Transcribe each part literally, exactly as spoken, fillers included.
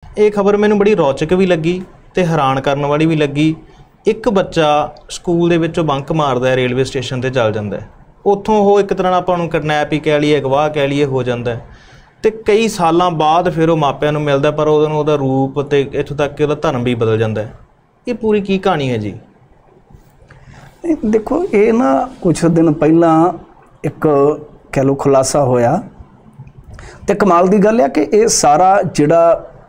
ये खबर मैनूं बड़ी रोचक भी लगी ते हैरान करन वाली भी लगी। एक बच्चा स्कूल दे विचों बंक मारदा है, रेलवे स्टेशन ते चल जांदा है, उत्थों वो एक तरह नाल आपां नूं किडनैप ही कह लीए, अगवाह कह लीए हो जांदा है, ते कई सालां बाद फिर वो मापिਆਂ ਨੂੰ मिलदा, पर उहदा ਉਹਦਾ रूप ते इत्थों तक कि ਉਹਦਾ धर्म भी बदल जांदा है। ये पूरी की कहानी है जी? देखो ये ना कुछ दिन पहला एक कह लो खुलासा होया ते कमाल दी गल है कि ये सारा जिहड़ा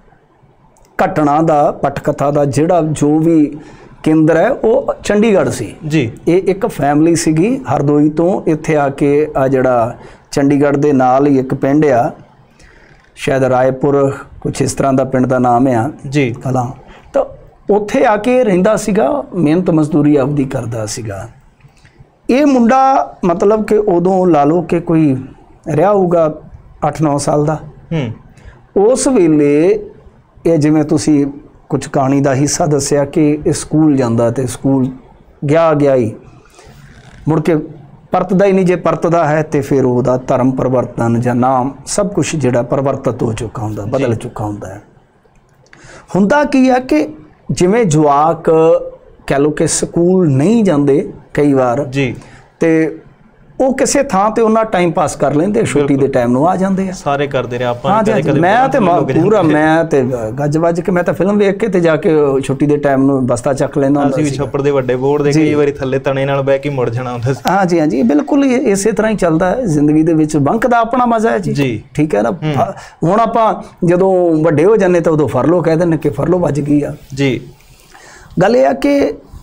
घटना दा पटकथा दा जिहड़ा जो भी केंद्र है वो चंडीगढ़ सी जी। ये एक फैमिली सीगी हरदोई तो इत्थे आके आ जिहड़ा चंडीगढ़ दे नाल ही एक पिंड आ, शायद रायपुर कुछ इस तरह दा पिंड दा नाम आ जी कलां, तो उत्थे आके रहिंदा सीगा, मेहनत मजदूरी आपदी करदा सीगा। ये मुंडा मतलब कि उदों ला लो कि कोई रहा होगा अठ नौ साल का, उस वेले ये जिवें तुसी कुछ कहानी का हिस्सा दस्सिया कि स्कूल जांदा ते स्कूल गया गया ही मुड़ के परतदा ही नहीं, जे परतदा है तो फिर उसका धर्म परिवर्तन या नाम सब कुछ जिहड़ा परिवर्तित हो चुका हुंदा, बदल चुका हुंदा है। हुंदा की है कि जिवें जवाक कह लो कि स्कूल नहीं जाते कई बार जी, ते वो किसी थां ते उन्ना टाइम पास कर लेंदे, छुट्टी के टाइम नूं आ जाते हैं, सारे करते रहे आपां। हाँ जी, मैं तो पूरा मैं तो गज वज के मैं तो फिल्म वेख के ते जाके छुट्टी के टाइम नूं बस्ता चक लैंदा हुंदा सी, छप्पड़ दे वड्डे बोर्ड दे कई वारी थल्ले तणे नाल बैठ के मुड़ जाना हुंदा सी। हाँ जी हाँ जी, बिल्कुल इस तरह ही चलता है जिंदगी दे विच, बंक दा अपना मजा है जी, जी। ठीक है ना। हुण आपां जदों वड्डे हो जाने तो उदों फरलो कह दिंदे कि फरलो वज गई आ जी। गल यह कि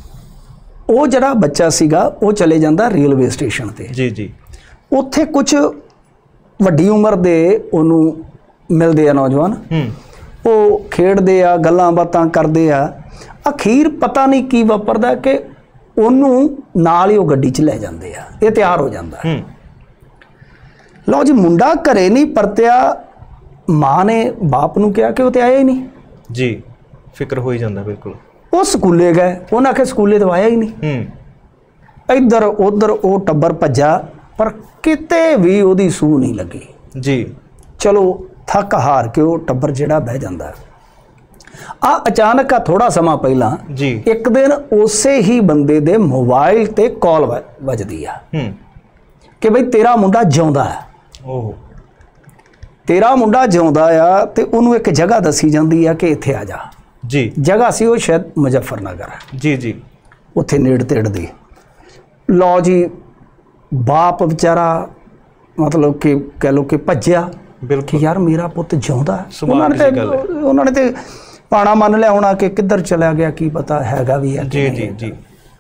वो जड़ा बच्चा सीगा वो चले जाता रेलवे स्टेशन ते जी जी, उत्थे कुछ वड्डी उम्र दे उन्होंने मिलते आ नौजवान, वो खेडते आ, गल्लां बातां करते आ, अखीर पता नहीं की वापरदा कि उन्होंने नाल ही वो गड्डी च लै जाते आ, ये तैयार हो जाता। लो जी मुंडा घरे नहीं परत्या, माँ ने बाप नूं कहा कि वो तो आया ही नहीं जी, फिक्र हो ही जाता बिल्कुल। वो स्कूले गए, उन्हें आखे स्कूले तो आया ही नहीं, इधर उधर वो टब्बर भज्जा पर किते भी ओदी सूह नहीं लगी जी। चलो थक हार के वो टब्बर जिहड़ा बह जाता। आ अचानक आ थोड़ा समा पहला जी एक दिन उसे ही बंदे दे मोबाइल ते कॉल वजदी आ कि बई तेरा मुंडा जिउंदा है, ओह तेरा मुंडा जिउंदा आ, ते उन्होंने एक जगह दसी जाती है कि इत्थे आ जा जी। जगह सी वो शायद मुजफ्फरनगर जी जी, उत्थे नेड़ तेड़ दी। लो जी बाप बेचारा मतलब कि कह लो कि भज्या कि यार मेरा पुत जिउंदा है। उन्होंने तो पाना मन लिया होना कि किधर चला गया की पता हैगा भी है जी जी जी।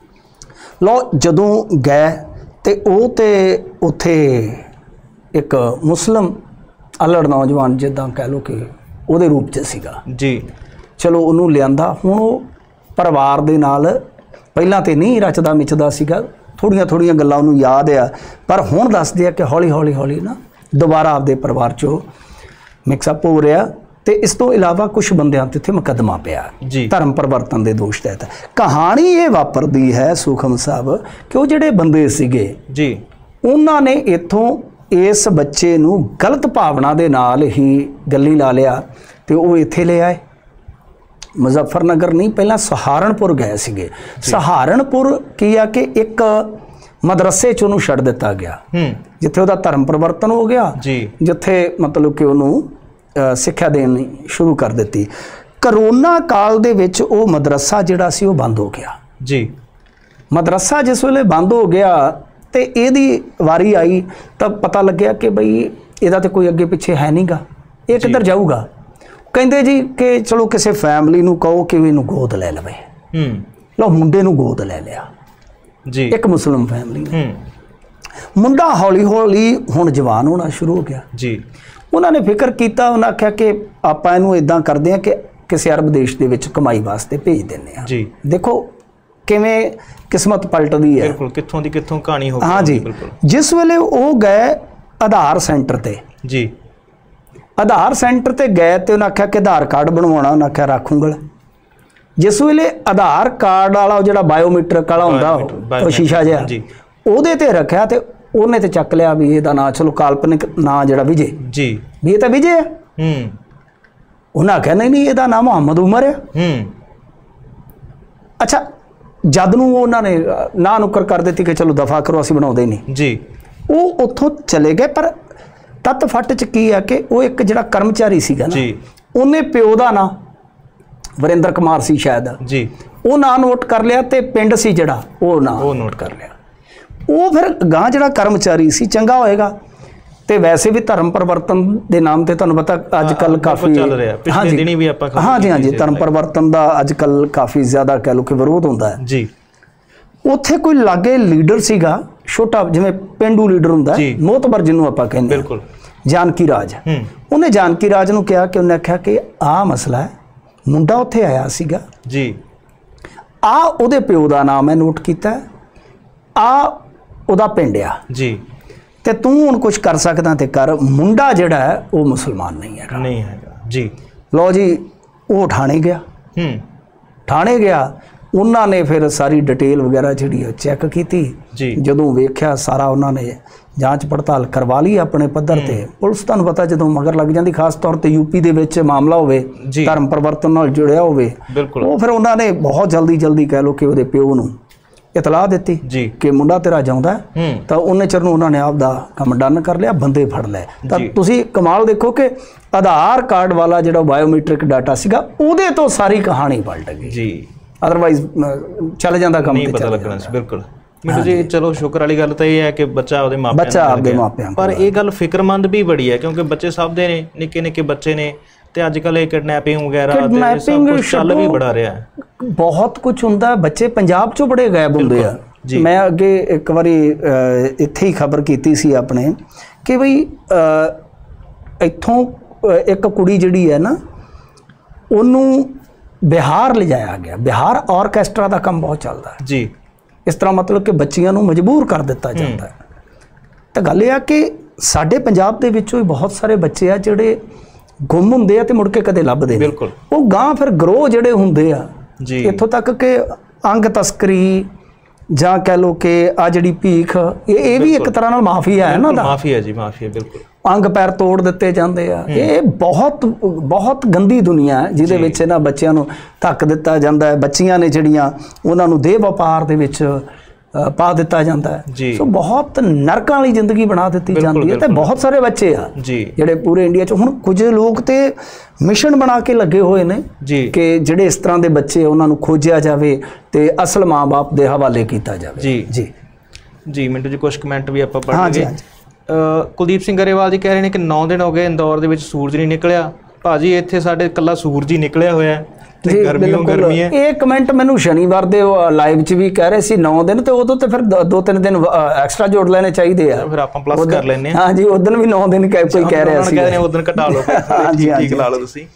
लो जदों गए ते ओ ते उत्थे एक मुस्लिम अलड़ नौजवान जिद्दां कह लो कि उहदे रूप च सीगा जी। चलो उन्होंने लिया, हुण वो परिवार दे नाल पहलां ते नहीं रचदा मिचदा सीगा, थोड़ियां थोड़ियां गल्लां उन्होंने याद आ, पर हुण दसदे आ कि हौली हौली हौली ना दोबारा आपदे परिवार चों मिक्सअप हो रहा। ते इस तो इलावा कुछ बंदियां ते इत्थे मुकदमा पिया धर्म परिवर्तन के दोष तहत। कहानी ये वापरदी है सुखम साहब कि वो जिहड़े बंदे सीगे जी, उन्हां ने इत्थों इस बच्चे नूं गलत भावना दे नाल ही गल्ली ला लिया ते वो इत्थे ले आए। मुजफ्फरनगर नहीं, पहला सहारनपुर गए सीगे। सहारनपुर की आ कि एक मदरसे च उन्होंने छड़ दिता गया जिथे उहदा धर्म परिवर्तन हो गया जी, जिथे मतलब कि उन्होंने सिक्ख्या देनी शुरू कर दी। करोना काल दे विच वो मदरसा जिहड़ा सी वो बंद हो गया जी। मदरसा जिस वेले बंद हो गया तो इहदी वारी आई तो पता लग्या कि बई इहदा ते कोई अगे पिछे है नहीं गा, ये किधर जाऊगा। कहते जी कि चलो किसी फैमिली नूं कहो कि इनू गोद ले लवे, लो मुंडे नूं गोद ले लिया जी, एक मुस्लिम फैमिली ने। मुंडा हौली हौली हुण जवान होना शुरू हो गया जी। उन्होंने फिक्र किया, उन्हें आख्या कि आपां इनू इदां करदे हां कि किसी अरब देश दे विच कमाई वास्ते भेज दिंदे हां जी। देखो किवें किस्मत पलटदी है, बिल्कुल कित्थों दी कित्थों कहानी हो गई। हाँ जी, जिस वेले वो गए आधार सेंटर ते जी, आधार सेंटर ते गए तो उन्हें आख्या कि आधार कार्ड बनवाना, उन्हें आख्या रखूंगा। जिस वेले आधार कार्ड वाला जो बायोमीट्रिक वाला होंदा शीशा जिहा उहदे ते रखा तो उन्हें तो चक लिया भी इहदा नां चलो काल्पनिक नां जिहड़ा विजय जी, भी ये तो विजय है। ਉਹਨਾਂ ਆਖਿਆ ਨਹੀਂ ਨਹੀਂ ਇਹਦਾ ਨਾਮ ਮੁਹੰਮਦ ਉਮਰ ਆ। ਹੂੰ ਅੱਛਾ, ਜਦ ਨੂੰ ਉਹਨਾਂ ਨੇ ਨਾ ਨੁੱਕਰ ਕਰ ਦਿੱਤੀ ਕਿ ਚਲੋ ਦਫਾ ਕਰੋ, ਅਸੀਂ ਬਣਾਉਂਦੇ ਨਹੀਂ ਜੀ, ਉਹ ਉੱਥੋਂ ਚਲੇ ਗਏ। ਪਰ ਤੱਤ ਫੱਟ 'ਚ ਕੀ ਆ ਕਿ ਉਹ ਇੱਕ ਜਿਹੜਾ ਕਰਮਚਾਰੀ ਸੀਗਾ ਨਾ, ਉਹਨੇ ਪਿਓ ਦਾ ਨਾਂ ਵਰਿੰਦਰ ਕੁਮਾਰ ਸੀ ਸ਼ਾਇਦ ਜੀ, ਉਹ ਨਾਂ ਨੋਟ ਕਰ ਲਿਆ ਤੇ ਪਿੰਡ ਸੀ ਜਿਹੜਾ ਉਹ ਨਾਂ ਉਹ ਨੋਟ ਕਰ ਲਿਆ। ਉਹ ਫਿਰ ਗਾਂ ਜਿਹੜਾ ਕਰਮਚਾਰੀ ਸੀ ਚੰਗਾ ਹੋਏਗਾ। ਤੇ ਵੈਸੇ ਵੀ ਧਰਮ ਪਰਿਵਰਤਨ ਦੇ ਨਾਮ ਤੇ ਤੁਹਾਨੂੰ ਪਤਾ ਅੱਜ ਕੱਲ ਕਾਫੀ ਚੱਲ ਰਿਹਾ, ਪਿਛਲੇ ਦਿਨੀ ਵੀ ਆਪਾਂ ਹਾਂਜੀ ਹਾਂਜੀ ਧਰਮ ਪਰਿਵਰਤਨ ਦਾ ਅੱਜ ਕੱਲ ਕਾਫੀ ਜ਼ਿਆਦਾ ਕਹਿ ਲਓ ਕਿ ਵਿਰੋਧ ਹੁੰਦਾ ਹੈ ਜੀ। ਉੱਥੇ ਕੋਈ ਲਾਗੇ ਲੀਡਰ ਸੀਗਾ ਛੋਟਾ, ਜਿਵੇਂ ਪਿੰਡੂ ਲੀਡਰ ਹੁੰਦਾ ਮੋਤਬਰ ਜਿਹਨੂੰ ਆਪਾਂ ਕਹਿੰਦੇ ਬਿਲਕੁਲ, ਜਾਨਕੀ ਰਾਜ। ਉਹਨੇ ਜਾਨਕੀ ਰਾਜ ਨੂੰ ਕਿਹਾ ਕਿ ਉਹਨੇ ਆਖਿਆ ਕਿ ਆਹ ਮਸਲਾ ਹੈ, ਮੁੰਡਾ ਉੱਥੇ ਆਇਆ ਸੀਗਾ ਜੀ, ਆ ਉਹਦੇ ਪਿਓ ਦਾ ਨਾਮ ਹੈ ਨੋਟ ਕੀਤਾ, ਆ ਉਹਦਾ ਪਿੰਡ ਆ ਜੀ, ਤੇ ਤੂੰ ਹੁਣ ਕੁਝ ਕਰ ਸਕਦਾ ਤੇ ਕਰ, ਮੁੰਡਾ ਜਿਹੜਾ ਹੈ ਉਹ ਮੁਸਲਮਾਨ ਨਹੀਂ ਹੈਗਾ ਨਹੀਂ ਹੈਗਾ ਜੀ। ਲਓ ਜੀ, ਉਹ ਠਾਣੇ ਗਿਆ। ਹੂੰ ਠਾਣੇ ਗਿਆ, ਉਹਨਾਂ ਨੇ ਫਿਰ ਸਾਰੀ ਡਿਟੇਲ ਵਗੈਰਾ ਜਿਹੜੀ ਉਹ ਚੈੱਕ ਕੀਤੀ ਜੀ। ਜਦੋਂ ਵੇਖਿਆ ਸਾਰਾ, ਉਹਨਾਂ ਨੇ ਜਾਂਚ ਪੜਤਾਲ ਕਰਵਾ ਲਈ ਆਪਣੇ ਪੱਧਰ ਤੇ। ਪੁਲਿਸ ਤੁਹਾਨੂੰ ਪਤਾ ਜਦੋਂ ਮਗਰ ਲੱਗ ਜਾਂਦੀ, ਖਾਸ ਤੌਰ ਤੇ ਯੂਪੀ ਦੇ ਵਿੱਚ ਮਾਮਲਾ ਹੋਵੇ ਧਰਮ ਪਰਿਵਰਤਨ ਨਾਲ ਜੁੜਿਆ ਹੋਵੇ, ਉਹ ਫਿਰ ਉਹਨਾਂ ਨੇ ਬਹੁਤ ਜਲਦੀ ਜਲਦੀ ਕਹਿ ਲਓ ਕਿ ਉਹਦੇ ਪਿਓ ਨੂੰ ਇਤਲਾਹ ਦਿੱਤੀ ਕਿ ਮੁੰਡਾ ਤੇਰਾ ਜਾਉਂਦਾ, ਤਾਂ ਉਹਨੇ ਚਿਰ ਨੂੰ ਉਹਨਾਂ ਨੇ ਆਪ ਦਾ ਕੰਮ ਡਨ ਕਰ ਲਿਆ, ਬੰਦੇ ਫੜ ਲਏ। ਤਾਂ ਤੁਸੀਂ ਕਮਾਲ ਦੇਖੋ ਕਿ ਆਧਾਰ ਕਾਰਡ ਵਾਲਾ ਜਿਹੜਾ ਬਾਇਓਮੈਟ੍ਰਿਕ ਡਾਟਾ ਸੀਗਾ ਉਹਦੇ ਤੋਂ ਸਾਰੀ ਕਹਾਣੀ ਪਲਟ ਗਈ ਜੀ। ਅਦਰਵਾਈਜ਼ ਚੱਲ ਜਾਂਦਾ ਕੰਮ, ਨਹੀਂ ਪਤਾ ਲੱਗਣਾ ਸੀ। ਬਿਲਕੁਲ ਮੈਨੂੰ ਜੀ, ਚਲੋ ਸ਼ੁਕਰ ਵਾਲੀ ਗੱਲ ਤਾਂ ਇਹ ਹੈ ਕਿ ਬੱਚਾ ਉਹਦੇ ਮਾਪਿਆਂ ਬੱਚਾ ਆਪਦੇ ਮਾਪਿਆਂ, ਪਰ ਇਹ ਗੱਲ ਫਿਕਰਮੰਦ ਵੀ ਬੜੀ ਹੈ ਕਿਉਂਕਿ ਬੱਚੇ ਸਭ ਦੇ ਨੇ, ਨਿੱਕੇ ਨਿੱਕੇ ਬੱਚੇ ਨੇ, ਤੇ ਅੱਜ ਕੱਲ ਇਹ ਕਿਡਨੈਪਿੰਗ ਵਗੈਰਾ ਤੇ ਸਭ ਕੁਝ ਚੱਲ ਵੀ ਬੜਾ ਰਿਹਾ ਹੈ, ਬਹੁਤ ਕੁਝ ਹੁੰਦਾ। ਬੱਚੇ ਪੰਜਾਬ ਚੋਂ ਬੜੇ ਗਾਇਬ ਹੁੰਦੇ ਆ। ਮੈਂ ਅੱਗੇ ਇੱਕ ਵਾਰੀ ਇੱਥੇ ਹੀ ਖਬਰ ਕੀਤੀ ਸੀ ਆਪਣੇ ਕਿ ਬਈ ਇੱਥੋਂ ਇੱਕ ਕੁੜੀ ਜਿਹੜੀ ਹੈ ਨਾ, ਉਹਨੂੰ ਬਿਹਾਰ ਲਿਜਾਇਆ ਗਿਆ। ਬਿਹਾਰ ਆਰਕੈਸਟਰਾ ਦਾ ਕੰਮ ਬਹੁਤ ਚੱਲਦਾ ਹੈ ਜੀ। ਇਸ ਤਰ੍ਹਾਂ ਮਤਲਬ ਕਿ ਬੱਚੀਆਂ ਨੂੰ ਮਜਬੂਰ ਕਰ ਦਿੱਤਾ ਜਾਂਦਾ ਹੈ। ਤਾਂ ਗੱਲ ਇਹ ਆ ਕਿ ਸਾਡੇ ਪੰਜਾਬ ਦੇ ਵਿੱਚੋਂ ਵੀ ਬਹੁਤ ਸਾਰੇ ਬੱਚੇ ਆ ਜਿਹੜੇ ਗੁੰਮ ਹੁੰਦੇ ਆ ਤੇ ਮੁੜ ਕੇ ਕਦੇ ਲੱਭਦੇ ਨਹੀਂ। ਬਿਲਕੁਲ, ਉਹ ਗਾਂ ਫਿਰ ਗਰੋਹ ਜਿਹੜੇ ਹੁੰਦੇ ਆ ਜੀ, ਇੱਥੋਂ ਤੱਕ ਕਿ ਅੰਗ ਤਸਕਰੀ ਜਾਂ ਕਹਿ ਲਓ ਕਿ ਆ ਜਿਹੜੀ ਭੀਖ, ਇਹ ਇਹ ਵੀ ਇੱਕ ਤਰ੍ਹਾਂ ਨਾਲ ਮਾਫੀਆ ਹੈ ਨਾ ਦਾ, ਮਾਫੀਆ ਜੀ, ਮਾਫੀਆ। ਬਿਲਕੁਲ, ਅੰਗ ਪੈਰ ਤੋੜ ਦਿੱਤੇ ਜਾਂਦੇ ਆ। ਇਹ ਬਹੁਤ ਬਹੁਤ ਗੰਦੀ ਦੁਨੀਆ ਹੈ ਜਿਹਦੇ ਵਿੱਚ ਇਹਨਾਂ ਬੱਚਿਆਂ ਨੂੰ ਧੱਕ ਦਿੱਤਾ ਜਾਂਦਾ ਹੈ। ਬੱਚੀਆਂ ਨੇ ਜਿਹੜੀਆਂ ਉਹਨਾਂ ਨੂੰ ਦੇਹ ਵਪਾਰ ਦੇ ਵਿੱਚ ਪਾ ਦਿੱਤਾ ਜਾਂਦਾ ਹੈ। ਸੋ ਬਹੁਤ ਨਰਕਾਂ ਵਾਲੀ ਜ਼ਿੰਦਗੀ ਬਣਾ ਦਿੱਤੀ ਜਾਂਦੀ ਹੈ। ਤੇ ਬਹੁਤ ਸਾਰੇ ਬੱਚੇ ਆ ਜਿਹੜੇ ਪੂਰੇ ਇੰਡੀਆ 'ਚ, ਹੁਣ ਕੁਝ ਲੋਕ ਤੇ ਮਿਸ਼ਨ ਬਣਾ ਕੇ ਲੱਗੇ ਹੋਏ ਨੇ ਕਿ ਜਿਹੜੇ ਇਸ ਤਰ੍ਹਾਂ ਦੇ ਬੱਚੇ ਉਹਨਾਂ ਨੂੰ ਖੋਜਿਆ ਜਾਵੇ ਤੇ ਅਸਲ ਮਾਂ-ਬਾਪ ਦੇ ਹਵਾਲੇ ਕੀਤਾ ਜਾਵੇ। ਜੀ ਜੀ ਜੀ ਮਿੰਟੂ ਜੀ, ਕੁਝ ਕਮੈਂਟ ਵੀ ਆਪਾਂ ਪੜ੍ਹਾਂਗੇ। ਕੁਲਦੀਪ ਸਿੰਘ ਗਰੇਵਾਲ ਜੀ ਕਹਿ ਰਹੇ ਨੇ ਕਿ ਨੌ ਦਿਨ ਹੋ ਗਏ ਇੰਦੌਰ ਦੇ ਵਿੱਚ ਸੂਰਜ ਨਹੀਂ ਨਿਕਲਿਆ। ਭਾਜੀ ਇੱਥੇ ਸਾਡੇ ਇਕੱਲਾ ਸੂਰਜ ਹੀ ਨਿਕਲਿਆ ਹੋਇਆ ਤੇ ਗਰਮੀਓਂ ਗਰਮੀ ਹੈ। ਇਹ ਕਮੈਂਟ ਮੈਨੂੰ ਸ਼ਨੀਵਾਰ ਦੇ ਲਾਈਵ 'ਚ ਵੀ ਕਹਿ ਰਹੇ ਸੀ ਨੌ ਦਿਨ, ਤੇ ਉਦੋਂ ਤੇ ਫਿਰ ਦੋ ਤਿੰਨ ਦਿਨ ਐਕਸਟਰਾ ਜੋੜ ਲੈਣੇ ਚਾਹੀਦੇ ਆ, ਫਿਰ ਆਪਾਂ ਪਲੱਸ ਕਰ ਲੈਂਦੇ ਹਾਂ। ਹਾਂਜੀ, ਉਦੋਂ ਵੀ ਨੌ ਦਿਨ ਕੋਈ ਕਹਿ ਰਿਹਾ ਸੀ, ਉਸ ਦਿਨ ਘਟਾ ਲਓ, ਠੀਕ ਲਾ ਲਓ ਤੁਸੀਂ।